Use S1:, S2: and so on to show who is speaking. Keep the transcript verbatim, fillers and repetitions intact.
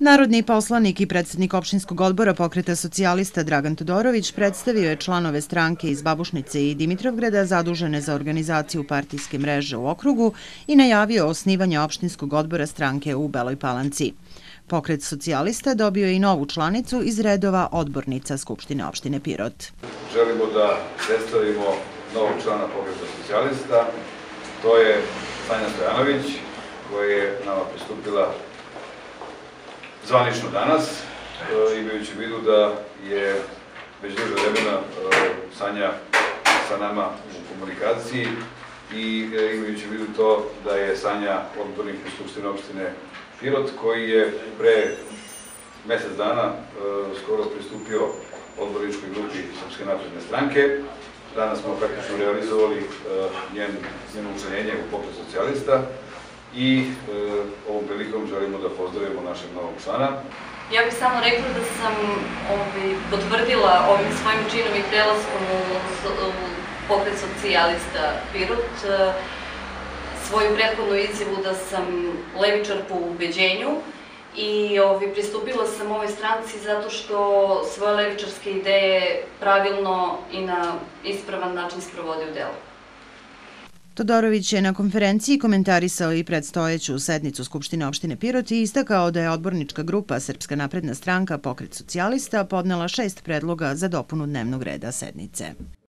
S1: Narodni poslanik i predsednik opštinskog odbora Pokreta socijalista Dragan Todorović predstavio je članove stranke iz Babušnice i Dimitrovgrada zadužene za organizaciju partijske mreže u okrugu i najavio osnivanje opštinskog odbora stranke u Beloj Palanci. Pokret socijalista dobio je i novu članicu iz redova odbornica Skupštine opštine Pirot.
S2: Želimo da predstavimo novog člana Pokreta socijalista, to je Sanja Stojanović, koja je nama pristupila zvanično danas, imajući u vidu da je već duže vremena Sanja sa nama u komunikaciji i imajući u vidu to da je Sanja odbornik u Skupštine opštine Pirot, koji je pre mesec dana skoro pristupio odborničkoj grupi Srpske napredne stranke. Danas smo praktično realizovali njeno učlanjenje u Pokret socijalista i ovom prilikom želimo da pozdravimo našeg novog člana.
S3: Ja bih samo rekla da sam potvrdila ovim svojim činom i prelaskom u Pokret socijalista Pirot svoju prethodnu izjavu da sam levičar po ubeđenju i pristupila sam ovoj stranci zato što svoje levičarske ideje pravilno i na ispravan način sprovodi u delo.
S1: Todorović je na konferenciji komentarisao i predstojeću sednicu Skupštine opštine Pirot i istakao da je odbornička grupa Srpska napredna stranka Pokret socijalista podnela šest predloga za dopunu dnevnog reda sednice.